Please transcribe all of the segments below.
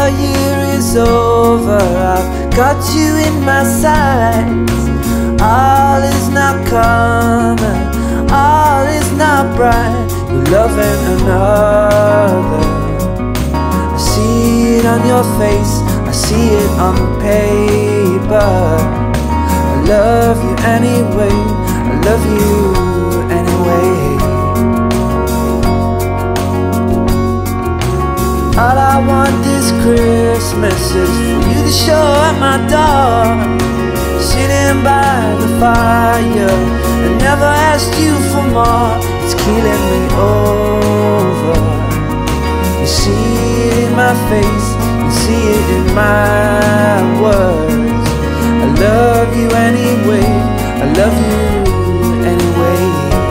the year is over, I've got you in my sights. All is not coming, all is not bright. You're loving another. I see it on your face, I see it on paper. I love you anyway, I love you anyway. All I want this Christmas is for you to show at my door, sitting by the fire. I never asked you for more, it's keeling me over. You see it in my face, you see it in my words. I love you anyway, I love you anyway.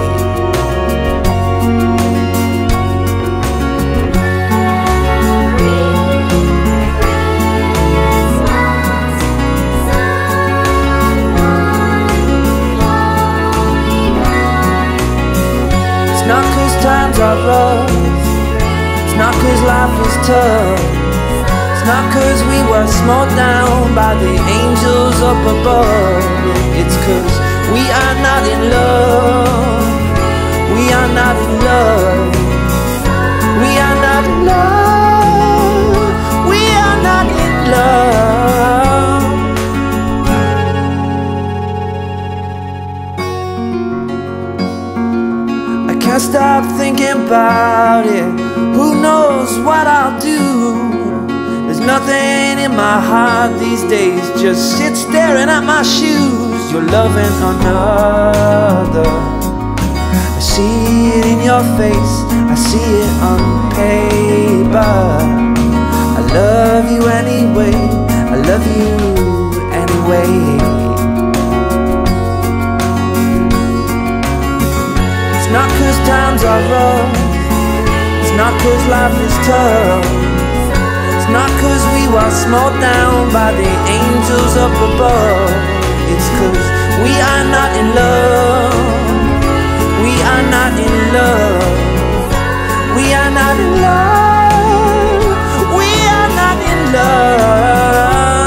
It's not 'cause times are rough, it's not 'cause life is tough, it's not 'cause we were smote down by the angels up above. It's 'cause we are not in love, we are not in love, we are not in love, we are not in love. I can't stop thinking about it, who knows what I'll do. There's nothing in my heart these days, just sit staring at my shoes. You're loving another. I see it in your face, I see it on paper. I love you anyway, I love you anyway. It's not 'cause times are rough, it's not 'cause life is tough, it's not 'cause we were smote down by the angels up above. It's 'cause we are not in love, we are not in love, we are not in love, we are not in love.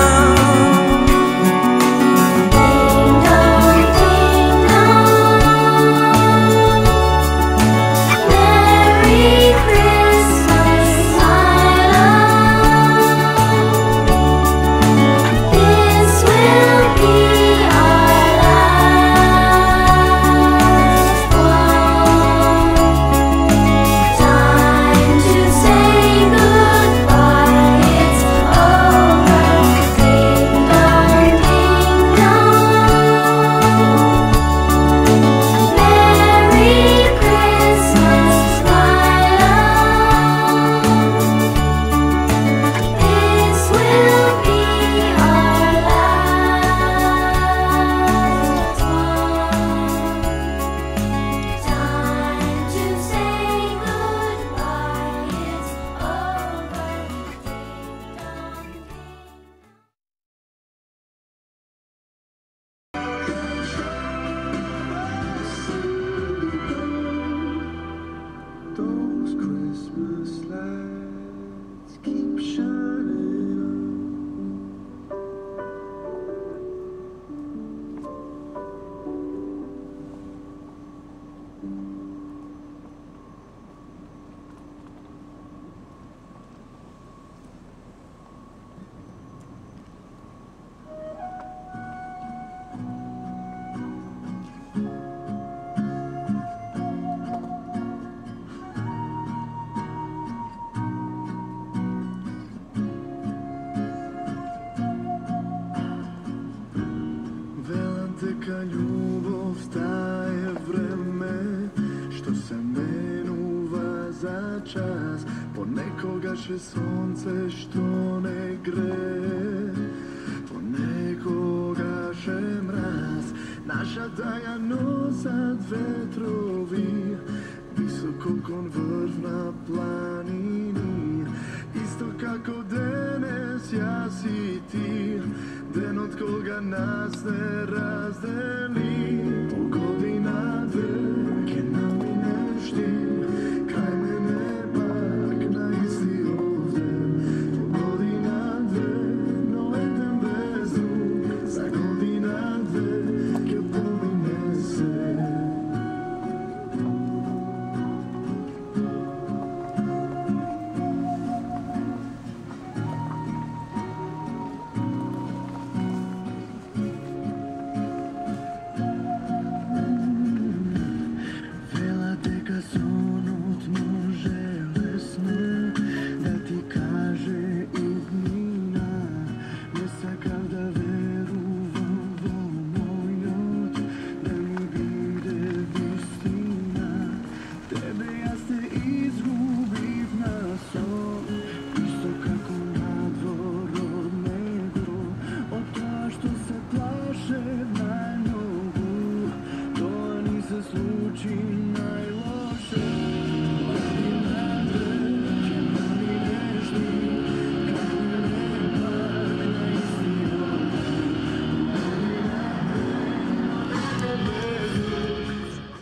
Ljubov staje vreme, što se menува za čas, ponekoga še sonce što ne gre, ponekoga še mraz. Naša daja nosat vetrovi, visoko kon vrv na planini, isto kako danes ja si ti, den od koga nas ne razdeli.